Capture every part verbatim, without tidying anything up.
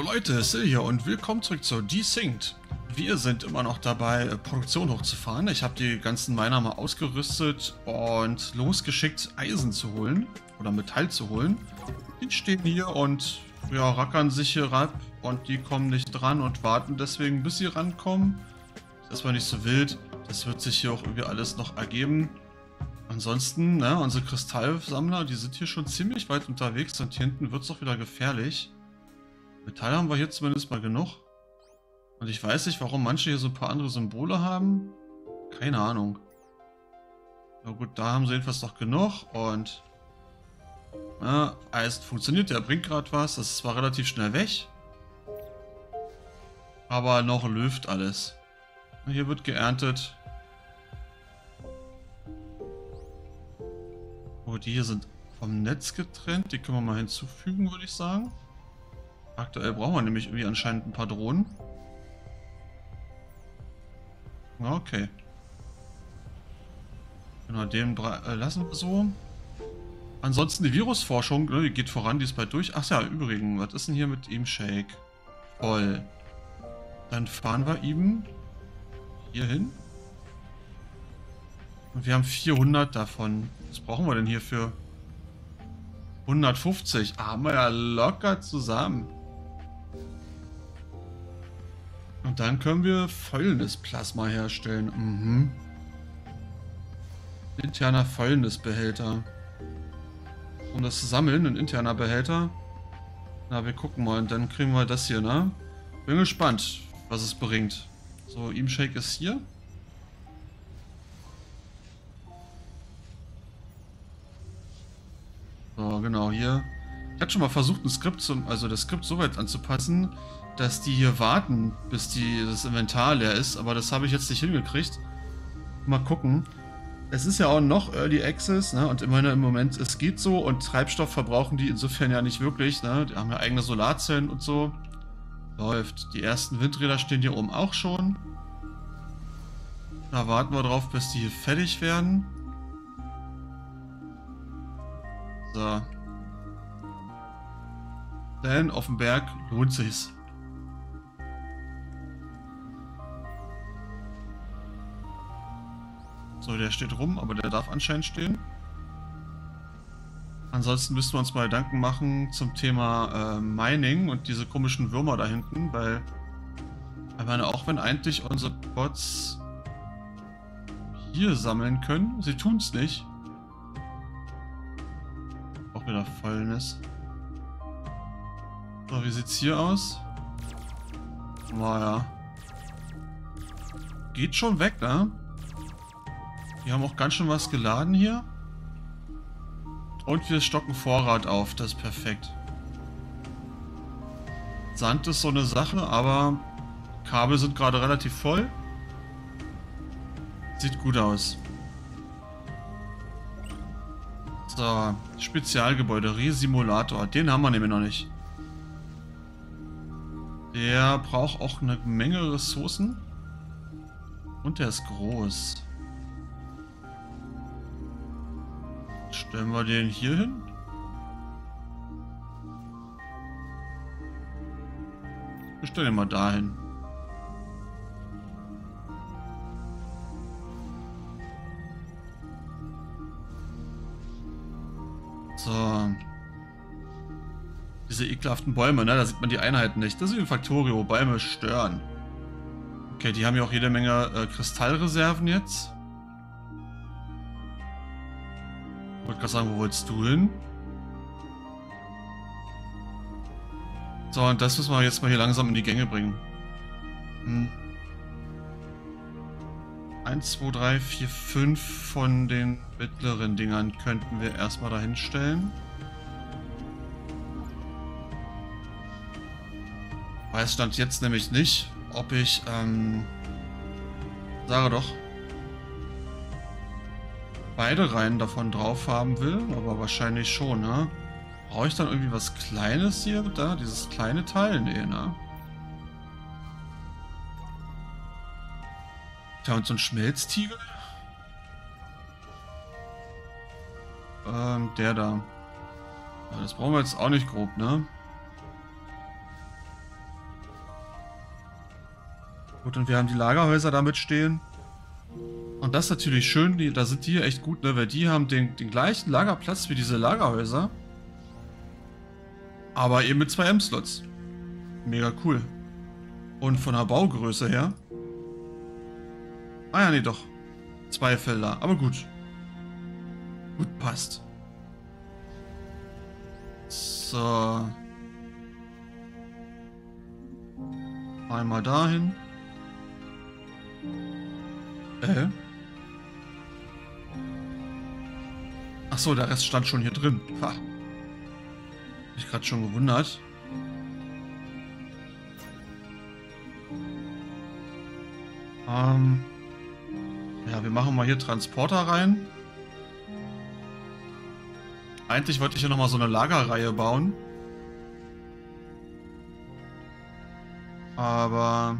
Leute, Sil hier und willkommen zurück zu Desynced. Wir sind immer noch dabei, Produktion hochzufahren. Ich habe die ganzen Miner mal ausgerüstet und losgeschickt, Eisen zu holen oder Metall zu holen. Die stehen hier und ja, rackern sich hier ab und die kommen nicht dran und warten deswegen, bis sie rankommen. Das ist erstmal nicht so wild. Das wird sich hier auch irgendwie alles noch ergeben. Ansonsten, ne, unsere Kristallsammler, die sind hier schon ziemlich weit unterwegs und hier hinten wird es auch wieder gefährlich. Metall haben wir hier zumindest mal genug. Und ich weiß nicht, warum manche hier so ein paar andere Symbole haben. Keine Ahnung. Na gut, da haben sie jedenfalls noch genug. Und ja, Eisen funktioniert, der bringt gerade was. Das ist zwar relativ schnell weg. Aber noch läuft alles. Hier wird geerntet. Oh, die hier sind vom Netz getrennt. Die können wir mal hinzufügen, würde ich sagen. Aktuell brauchen wir nämlich irgendwie anscheinend ein paar Drohnen. Okay. Genau, den äh, lassen wir so. Ansonsten die Virusforschung, ne, die geht voran, die ist bald durch. Ach ja, übrigens, was ist denn hier mit ihm Shake? Voll. Dann fahren wir eben hier hin. Und wir haben vierhundert davon. Was brauchen wir denn hier für hundertfünfzig? Ah, haben wir ja locker zusammen. Und dann können wir Fäulnisplasma herstellen. Mhm. Interner Fäulnisbehälter. Um das zu sammeln, ein interner Behälter. Na, wir gucken mal und dann kriegen wir das hier, ne? Bin gespannt, was es bringt. So, Imshake ist hier. So, genau, hier. Ich hatte schon mal versucht, ein Skript zum, also das Skript so weit anzupassen, dass die hier warten, bis die, das Inventar leer ist, aber das habe ich jetzt nicht hingekriegt. Mal gucken. Es ist ja auch noch Early Access, ne? Und immerhin im Moment, es geht so und Treibstoff verbrauchen die insofern ja nicht wirklich, ne? Die haben ja eigene Solarzellen und so. Läuft. Die ersten Windräder stehen hier oben auch schon. Da warten wir drauf, bis die hier fertig werden. So. Denn auf dem Berg lohnt sich's. So, der steht rum, aber der darf anscheinend stehen. Ansonsten müssen wir uns mal Gedanken machen zum Thema äh, Mining und diese komischen Würmer da hinten, weil ich meine, auch wenn eigentlich unsere Bots hier sammeln können, sie tun es nicht. Auch wieder Fäulnis. So, wie sieht's hier aus? Naja. Geht schon weg, ne? Wir haben auch ganz schön was geladen hier. Und wir stocken Vorrat auf. Das ist perfekt. Sand ist so eine Sache, aber Kabel sind gerade relativ voll. Sieht gut aus. So, Spezialgebäude, Resimulator. Den haben wir nämlich noch nicht. Der braucht auch eine Menge Ressourcen. Und der ist groß. Stellen wir den hier hin? Wir stellen den mal dahin. So. Diese ekelhaften Bäume, ne? Da sieht man die Einheiten nicht. Das ist wie ein Factorio. Bäume stören. Okay, die haben ja auch jede Menge äh, Kristallreserven jetzt. Ich wollte gerade sagen, wo wolltest du hin? So, und das müssen wir jetzt mal hier langsam in die Gänge bringen. Hm. eins, zwei, drei, vier, fünf von den mittleren Dingern könnten wir erstmal dahin stellen. Weiß stand jetzt nämlich nicht, ob ich, ähm, sage doch, beide Reihen davon drauf haben will, aber wahrscheinlich schon, ne? Brauche ich dann irgendwie was Kleines hier da? Dieses kleine Teil? Nee, ne? Tja, und so ein Schmelztiegel? Ähm, der da. Ja, das brauchen wir jetzt auch nicht grob, ne? Gut, und wir haben die Lagerhäuser damit stehen. Und das ist natürlich schön, die, da sind die hier echt gut, ne? Weil die haben den, den gleichen Lagerplatz wie diese Lagerhäuser. Aber eben mit zwei M-Slots. Mega cool. Und von der Baugröße her. Ah ja, nee, doch. Zwei Felder, aber gut. Gut, passt. So. Einmal dahin. Äh? Achso, der Rest stand schon hier drin. Ha. Hab ich gerade schon gewundert. Ähm. Ja, wir machen mal hier Transporter rein. Eigentlich wollte ich hier nochmal so eine Lagerreihe bauen. Aber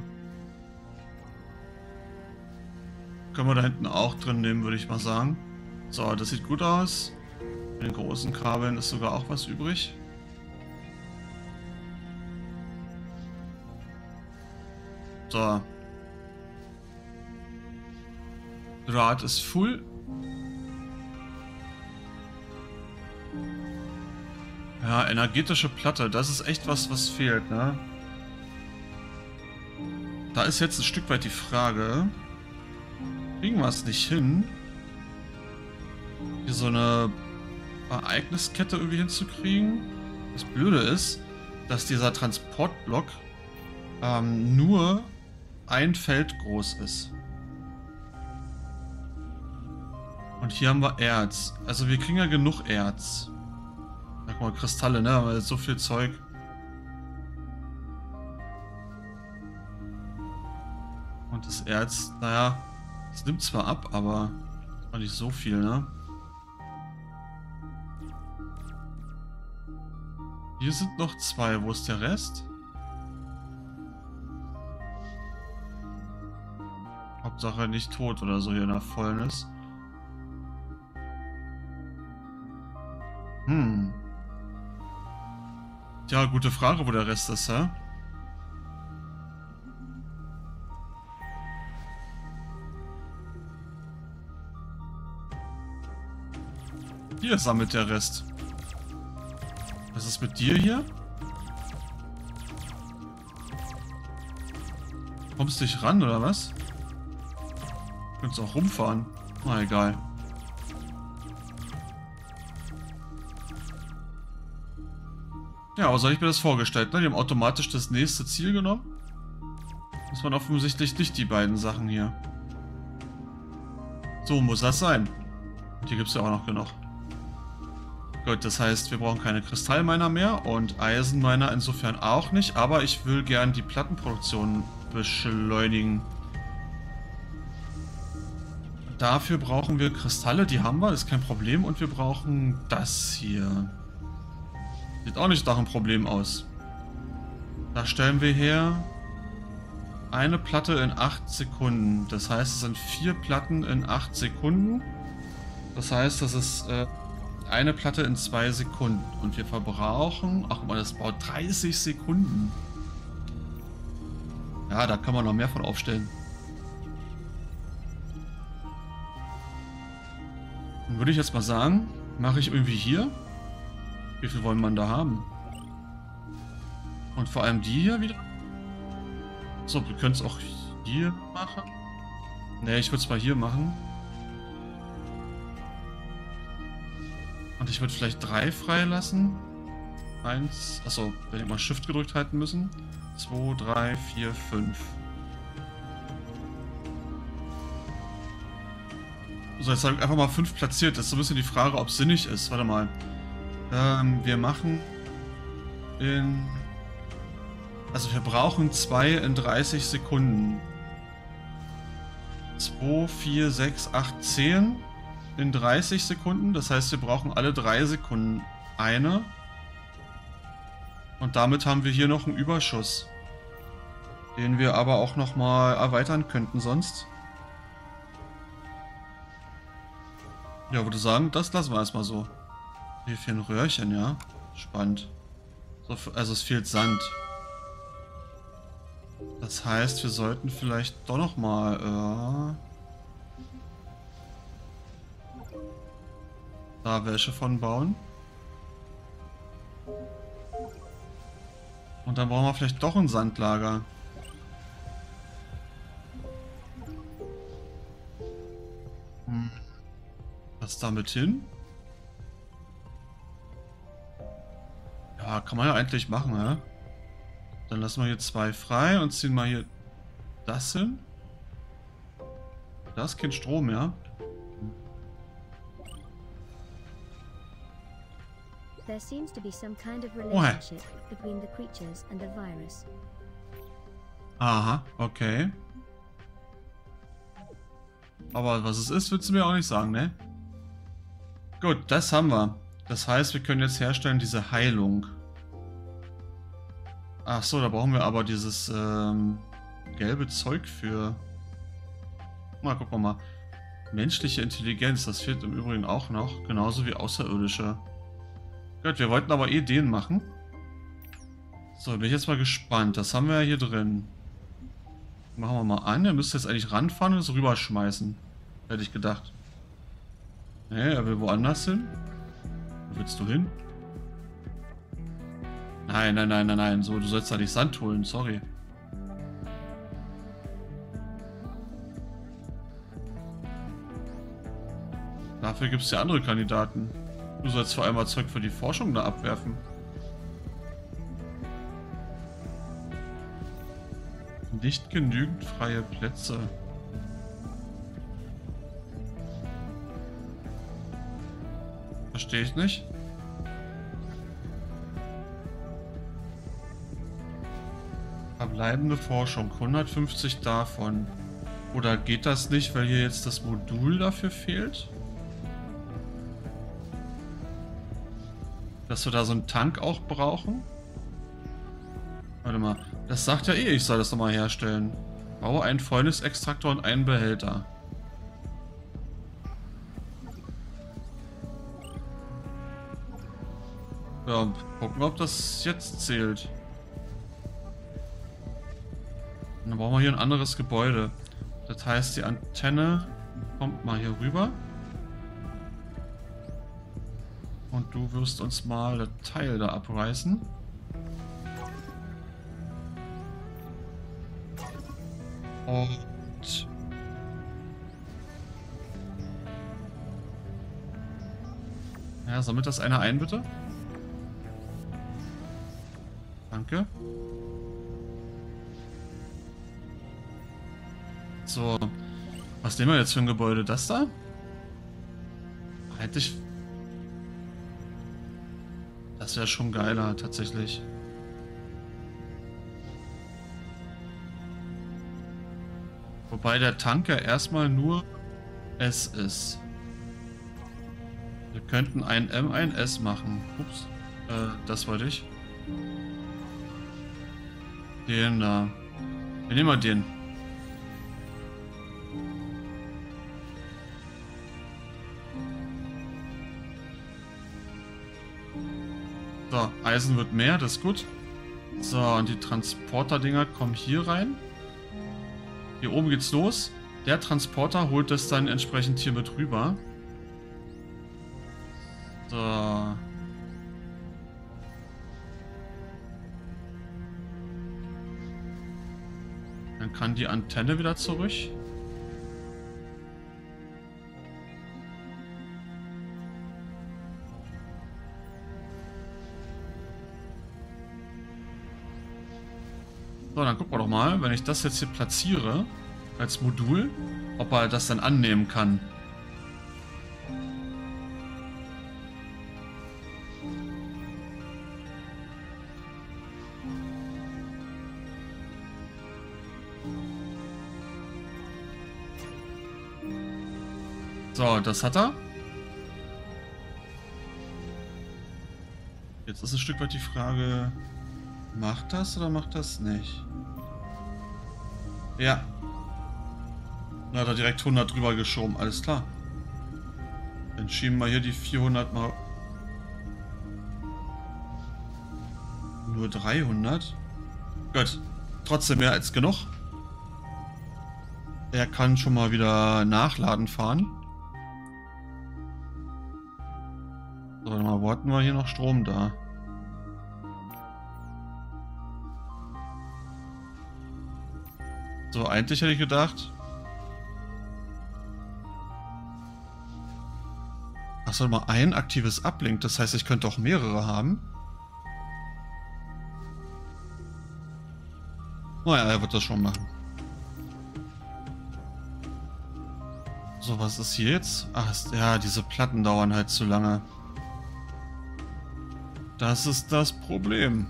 können wir da hinten auch drin nehmen, würde ich mal sagen. So, das sieht gut aus. Mit den großen Kabeln ist sogar auch was übrig. So. Draht ist full. Ja, energetische Platte, das ist echt was, was fehlt, ne? Da ist jetzt ein Stück weit die Frage, kriegen wir es nicht hin, hier so eine Ereigniskette irgendwie hinzukriegen? Das Blöde ist, dass dieser Transportblock ähm, nur ein Feld groß ist. Und hier haben wir Erz. Also wir kriegen ja genug Erz. Sag mal, Kristalle, ne? Aber jetzt so viel Zeug. Und das Erz, naja, es nimmt zwar ab, aber auch nicht so viel, ne? Hier sind noch zwei. Wo ist der Rest? Hauptsache nicht tot oder so hier nach Fäulnis. Hm. Tja, gute Frage, wo der Rest ist, hä? Hier sammelt der Rest. Was ist mit dir hier? Kommst du nicht ran, oder was? Du kannst auch rumfahren. Na, egal. Ja, aber so habe ich mir das vorgestellt, ne? Die haben automatisch das nächste Ziel genommen. Das waren offensichtlich nicht die beiden Sachen hier. So muss das sein. Und hier gibt es ja auch noch genug. Gut, das heißt, wir brauchen keine Kristallminer mehr und Eisenminer insofern auch nicht, aber ich will gern die Plattenproduktion beschleunigen. Dafür brauchen wir Kristalle, die haben wir, ist kein Problem, und wir brauchen das hier. Sieht auch nicht nach einem Problem aus. Da stellen wir her eine Platte in acht Sekunden. Das heißt, es sind vier Platten in acht Sekunden. Das heißt, das ist äh, eine Platte in zwei Sekunden. Und wir verbrauchen, ach guck mal, das braucht dreißig Sekunden. Ja, da kann man noch mehr von aufstellen. Dann würde ich jetzt mal sagen, mache ich irgendwie hier. Wie viel wollen man da haben? Und vor allem die hier wieder. So, wir können es auch hier machen. Ne, ich würde es mal hier machen. Und ich würde vielleicht drei freilassen. Eins, achso, wenn ich mal Shift gedrückt halten müssen. Zwei, drei, vier, fünf. So, jetzt habe ich einfach mal fünf platziert. Das ist so ein bisschen die Frage, ob es sinnig ist. Warte mal. Ähm, wir machen in... Also wir brauchen zwei in dreißig Sekunden. zwei, vier, sechs, acht, zehn in dreißig Sekunden. Das heißt, wir brauchen alle drei Sekunden eine. Und damit haben wir hier noch einen Überschuss. Den wir aber auch nochmal erweitern könnten sonst. Ja, würde sagen, das lassen wir erstmal so. Hier fehlen Röhrchen, ja. Spannend. So, also es fehlt Sand. Das heißt, wir sollten vielleicht doch noch mal äh, da welche von bauen. Und dann brauchen wir vielleicht doch ein Sandlager. Hm. Was damit hin? Ja, kann man ja eigentlich machen, ja? Dann lassen wir hier zwei frei und ziehen mal hier das hin. Da ist kein Strom, ja? There seems to be some kind of relationship between the creatures and the virus. Aha, okay. Aber was es ist, willst du mir auch nicht sagen, ne? Gut, das haben wir. Das heißt, wir können jetzt herstellen diese Heilung. Ach so, da brauchen wir aber dieses ähm, gelbe Zeug für. Mal gucken wir mal. Menschliche Intelligenz, das fehlt im Übrigen auch noch. Genauso wie außerirdische. Gut, wir wollten aber eh den machen. So, bin ich jetzt mal gespannt. Das haben wir ja hier drin. Machen wir mal an. Er müsste jetzt eigentlich ranfahren und es rüberschmeißen. Hätte ich gedacht. Nee, er will woanders hin. Wo willst du hin? Nein, nein, nein, nein, nein. So, du sollst da nicht Sand holen. Sorry. Dafür gibt es ja andere Kandidaten. Du sollst vor allem mal Zeug für die Forschung da abwerfen. Nicht genügend freie Plätze. Verstehe ich nicht. Verbleibende Forschung, hundertfünfzig davon. Oder geht das nicht, weil hier jetzt das Modul dafür fehlt? Dass wir da so einen Tank auch brauchen? Warte mal, das sagt ja eh, ich soll das nochmal herstellen. Baue einen Fäulnisextraktor und einen Behälter. Ja, gucken, ob das jetzt zählt. Und dann brauchen wir hier ein anderes Gebäude. Das heißt, die Antenne kommt mal hier rüber. Und du wirst uns mal das Teil da abreißen. Und... Ja, sammelt das einer ein, bitte? Danke. So. Was nehmen wir jetzt für ein Gebäude? Das da? Hätte ich... Das wäre schon geiler, tatsächlich. Wobei der Tank ja erstmal nur S ist. Wir könnten ein M, ein S machen. Ups. Äh, das wollte ich. Den da. Wir nehmen mal den. So, Eisen wird mehr, das ist gut. So, und die Transporter-Dinger kommen hier rein. Hier oben geht's los. Der Transporter holt das dann entsprechend hier mit rüber. So. Dann kann die Antenne wieder zurück. So, dann gucken wir doch mal, wenn ich das jetzt hier platziere als Modul, ob er das dann annehmen kann. So, das hat er. Jetzt ist ein Stück weit die Frage... Macht das oder macht das nicht? Ja. Da hat er direkt hundert drüber geschoben, alles klar. Dann schieben wir hier die vierhundert mal... Nur dreihundert? Gut. Trotzdem mehr als genug. Er kann schon mal wieder nachladen fahren. So, warte mal, wo hatten wir hier noch Strom da? So, eigentlich hätte ich gedacht... Achso, mal ein aktives Uplink, das heißt, ich könnte auch mehrere haben. Naja, er wird das schon machen. So, was ist hier jetzt? Ach, ja, diese Platten dauern halt zu lange. Das ist das Problem.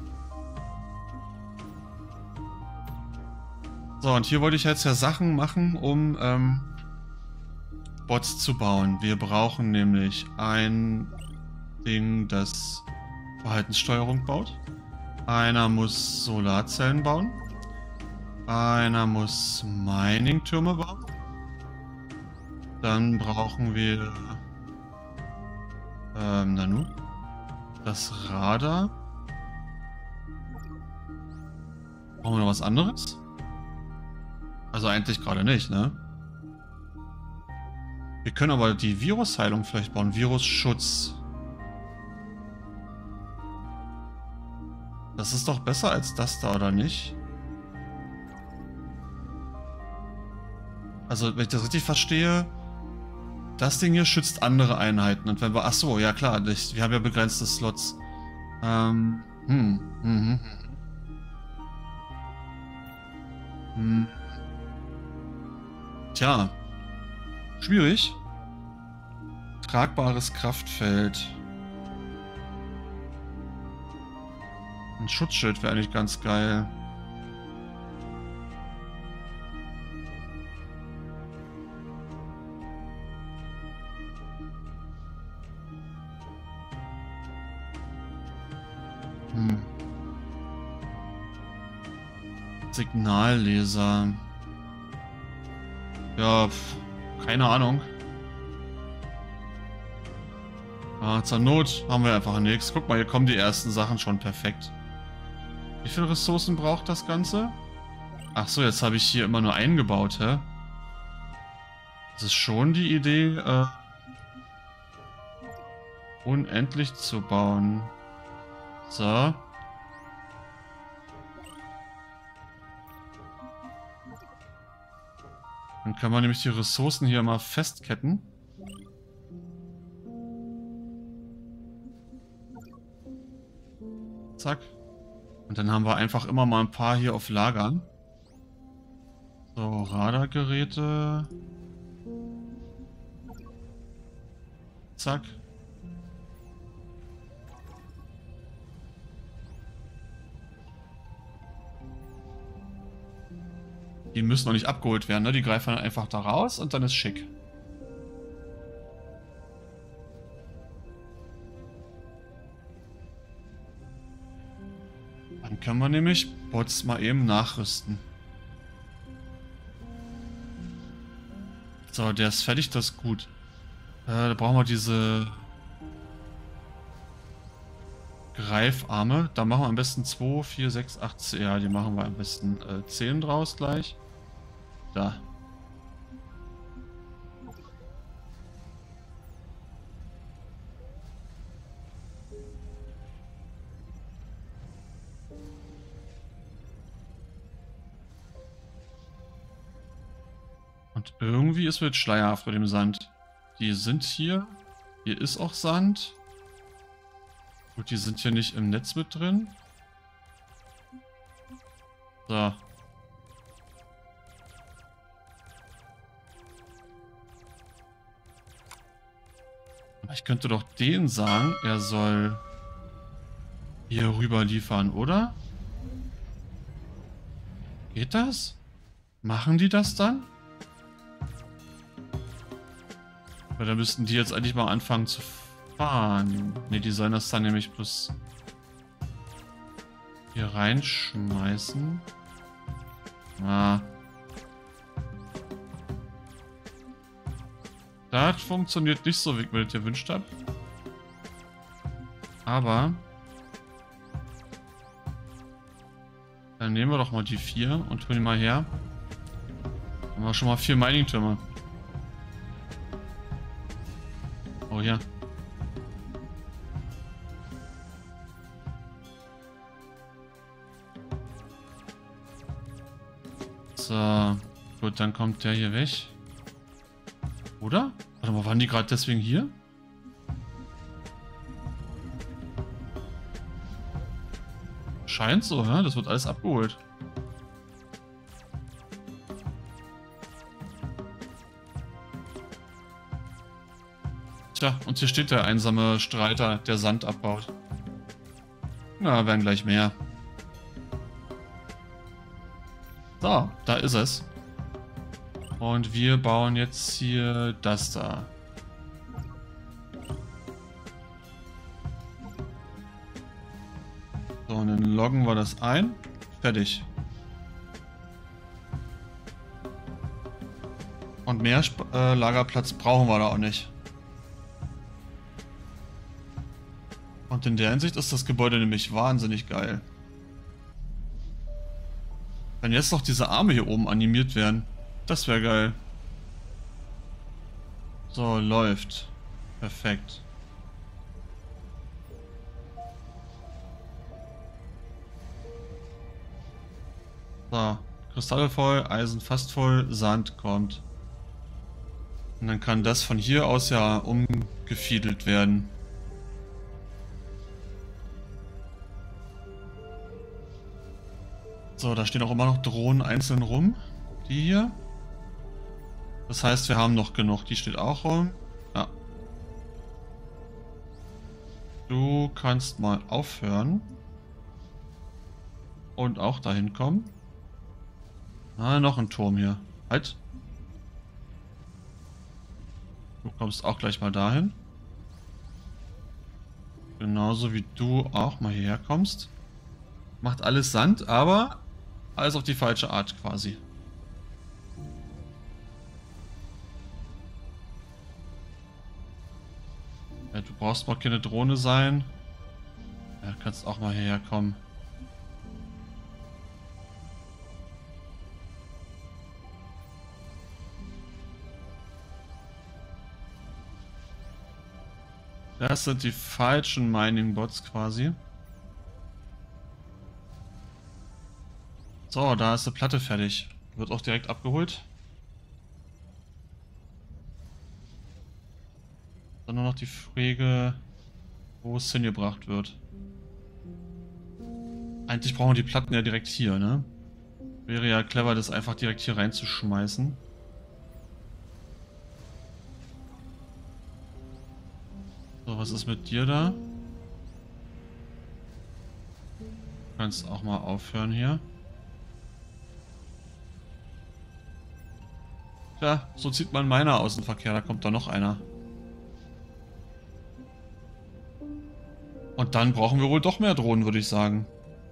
So, und hier wollte ich jetzt ja Sachen machen, um ähm, Bots zu bauen. Wir brauchen nämlich ein Ding, das Verhaltenssteuerung baut. Einer muss Solarzellen bauen. Einer muss Mining-Türme bauen. Dann brauchen wir ähm, Nanu. Das Radar. Brauchen wir noch was anderes? Also eigentlich gerade nicht, ne? Wir können aber die Virusheilung vielleicht bauen. Virusschutz. Das ist doch besser als das da, oder nicht? Also, wenn ich das richtig verstehe, das Ding hier schützt andere Einheiten. Und wenn wir... Ach so, ja klar, das, wir haben ja begrenzte Slots. Ähm, hm, hm, hm, hm. Tja. Schwierig. Tragbares Kraftfeld. Ein Schutzschild wäre eigentlich ganz geil. Hm. Signalleser. Ja, pf, keine Ahnung. Ah, zur Not haben wir einfach nichts. Guck mal, hier kommen die ersten Sachen schon perfekt. Wie viele Ressourcen braucht das Ganze? Ach so, jetzt habe ich hier immer nur eingebaut, hä? Das ist schon die Idee, äh, unendlich zu bauen. So. Dann kann man nämlich die Ressourcen hier mal festketten. Zack. Und dann haben wir einfach immer mal ein paar hier auf Lagern. So, Radargeräte. Zack. Die müssen noch nicht abgeholt werden, ne? Die greifen dann einfach da raus und dann ist schick. Dann können wir nämlich Bots mal eben nachrüsten. So, der ist fertig, das ist gut. Äh, da brauchen wir diese Greifarme. Da machen wir am besten zwei, vier, sechs, acht, zehn. Ja, die machen wir am besten äh, zehn draus gleich. Da. Und irgendwie ist es schleierhaft bei dem Sand. Die sind hier. Hier ist auch Sand. Gut, die sind hier nicht im Netz mit drin. So. Ich könnte doch denen sagen, er soll hier rüber liefern, oder? Geht das? Machen die das dann? Weil dann müssten die jetzt eigentlich mal anfangen zu fahren. Ne, die sollen das dann nämlich bloß hier reinschmeißen. Ah. Das funktioniert nicht so, wie ich mir das gewünscht habe. Aber Dann nehmen wir doch mal die vier und holen die mal her. Haben wir schon mal vier Mining-Türme. Oh ja. So. Gut, dann kommt der hier weg. Oder? Warte mal, waren die gerade deswegen hier? Scheint so, ja? Das wird alles abgeholt. Tja, und hier steht der einsame Streiter, der Sand abbaut. Na, werden gleich mehr. So, da ist es. Und wir bauen jetzt hier das da. So, und dann loggen wir das ein. Fertig. Und mehr Sp äh, Lagerplatz brauchen wir da auch nicht. Und in der Hinsicht ist das Gebäude nämlich wahnsinnig geil. Wenn jetzt noch diese Arme hier oben animiert werden, das wäre geil. So, läuft. Perfekt. So, Kristalle voll, Eisen fast voll, Sand kommt. Und dann kann das von hier aus ja umgefiedelt werden. So, da stehen auch immer noch Drohnen einzeln rum. Die hier. Das heißt, wir haben noch genug. Die steht auch rum. Ja. Du kannst mal aufhören. Und auch dahin kommen. Ah, noch ein Turm hier. Halt. Du kommst auch gleich mal dahin. Genauso wie du auch mal hierher kommst. Macht alles Sand, aber alles auf die falsche Art quasi. Ja, du brauchst mal keine Drohne sein. Ja, kannst auch mal hierher kommen. Das sind die falschen Mining-Bots quasi. So, da ist die Platte fertig. Wird auch direkt abgeholt. Dann nur noch die Frage, wo es hingebracht wird. Eigentlich brauchen wir die Platten ja direkt hier, ne? Wäre ja clever, das einfach direkt hier reinzuschmeißen. So, was ist mit dir da? Du kannst auch mal aufhören hier. Tja, so zieht man meiner Außenverkehr, da kommt da noch einer. Und dann brauchen wir wohl doch mehr Drohnen, würde ich sagen.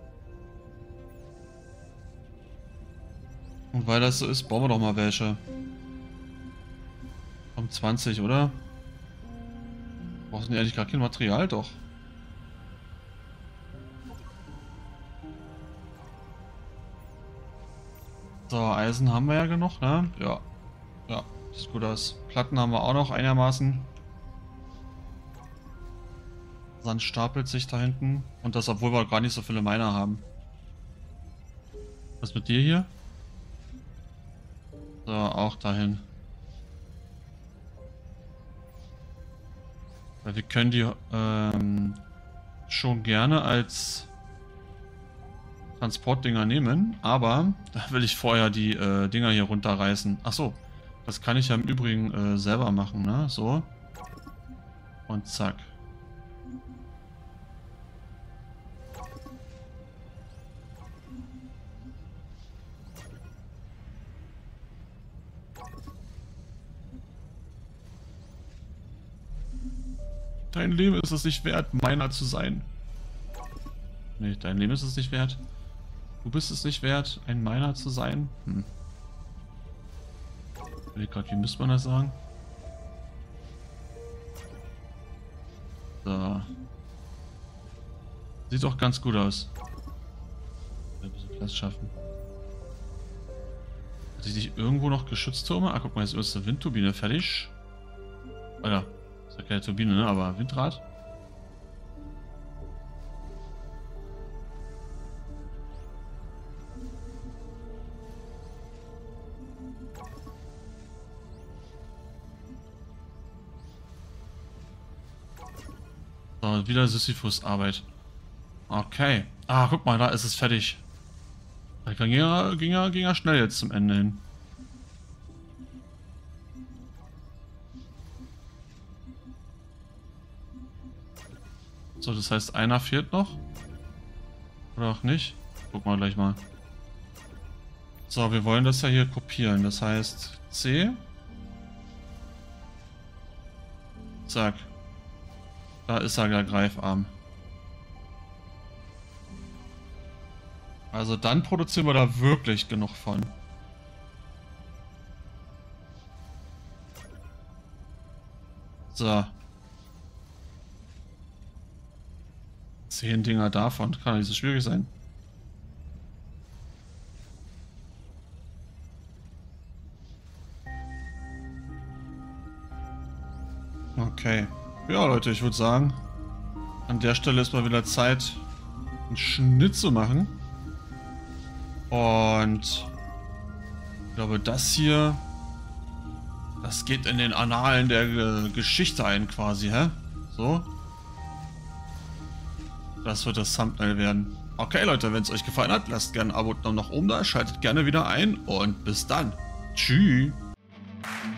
Und weil das so ist, bauen wir doch mal welche. Um zwanzig, oder? Brauchen die eigentlich gar kein Material? Doch. So, Eisen haben wir ja genug, ne? Ja. Ja, sieht gut aus. Platten haben wir auch noch einigermaßen. Sand stapelt sich da hinten. Und das, obwohl wir gar nicht so viele Miner haben. Was mit dir hier? So, auch dahin. Weil wir können die ähm, schon gerne als Transportdinger nehmen, aber da will ich vorher die äh, Dinger hier runterreißen. Achso, das kann ich ja im Übrigen äh, selber machen, ne? So. Und zack. Dein Leben ist es nicht wert, meiner zu sein. Nee, dein Leben ist es nicht wert. Du bist es nicht wert, ein Miner zu sein. Hm. Ich überlege gerade, wie müsste man das sagen? So. Sieht doch ganz gut aus. Platz schaffen. Hatte ich nicht irgendwo noch Geschütztürme? Ah, guck mal, jetzt ist die Windturbine fertig. Alter, ist ja keine Turbine, ne? Aber Windrad. So, wieder Sisyphus-Arbeit. Okay. Ah, guck mal, da ist es fertig. Da ging ja, ging ja, ging ja schnell jetzt zum Ende hin. So, das heißt, einer fehlt noch. Oder auch nicht? Gucken wir gleich mal. So, wir wollen das ja hier kopieren. Das heißt, C. Zack. Da ist er, der Greifarm. Also dann produzieren wir da wirklich genug von. So. Zehn Dinger davon. Kann nicht so schwierig sein. Okay. Ja, Leute, ich würde sagen, an der Stelle ist mal wieder Zeit, einen Schnitt zu machen. Und ich glaube, das hier, das geht in den Annalen der äh, Geschichte ein quasi, hä? So. Das wird das Thumbnail werden. Okay, Leute, wenn es euch gefallen hat, lasst gerne ein Abo und Daumen nach oben da, schaltet gerne wieder ein und bis dann. Tschüss.